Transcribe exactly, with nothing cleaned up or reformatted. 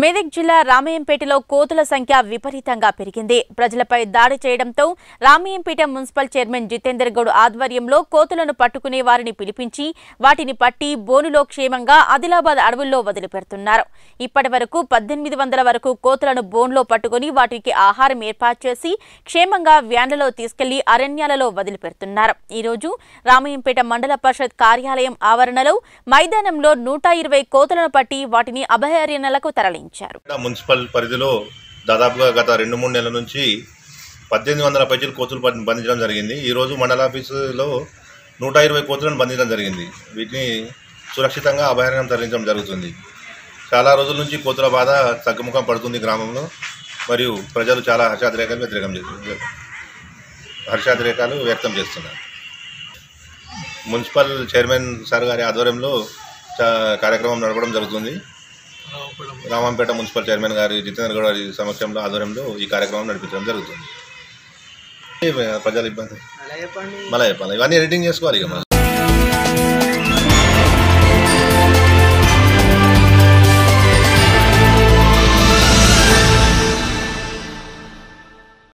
మెదక్ జిల్లా రామయ్యంపేటలో కోతుల సంఖ్య విపరీతంగా పెరిగింది. ప్రజలపై దాడి చేయడంతో రామయ్యంపేట మున్సిపల్ చైర్మన్ జితేందర్ గౌడ్ ఆధ్వర్యంలో కోతులను పట్టుకునే వారిని పిలిపించి వాటిని పట్టి బోనులో క్షేమంగా ఆదిలాబాద్ అడవుల్లో వదిలిపెడుతున్నారు. ఇప్పటి వరకు పద్దెనిమిది వందల వరకు కోతులను బోన్లో పట్టుకుని వాటికి ఆహారం ఏర్పాటు చేసి క్షేమంగా వ్యాన్లలో తీసుకెళ్లి అరణ్యాలలో వదిలిపెడుతున్నారు. ఈ రోజు రామయ్యంపేట మండల పరిషత్ కార్యాలయం ఆవరణలో మైదానంలో నూట ఇరవై కోతులను పట్టి వాటిని అభయారణ్యాలకు తరలించారు. మున్సిపల్ పరిధిలో దాదాపుగా గత రెండు మూడు నెలల నుంచి పద్దెనిమిది వందల పైచీలు కోతులు బంధించడం జరిగింది. ఈరోజు మండల ఆఫీసులో నూట ఇరవై కోతులను బంధించడం జరిగింది. వీటిని సురక్షితంగా అభయారణ్యం తరలించడం జరుగుతుంది. చాలా రోజుల నుంచి కోతుల బాధ తగ్గుముఖం పడుతుంది గ్రామంలో. మరియు ప్రజలు చాలా హర్షాతిరేకాలు వ్యతిరేకం చేస్తున్నారు హర్షాతిరేకాలు వ్యక్తం చేస్తున్నారు. మున్సిపల్ చైర్మన్ సార్ గారి ఆధ్వర్యంలో కార్యక్రమం నడపడం జరుగుతుంది. రామంపేట మున్సిపల్ చైర్మన్ గారి జితేందర్ గౌడ్ గారి సమక్షంలో ఆధ్వర్యంలో ఈ కార్యక్రమం నడిపించడం జరుగుతుంది. ప్రజల ఇబ్బంది మళ్ళీ చెప్పాలి, ఇవన్నీ ఎడిటింగ్ చేసుకోవాలి ఇక.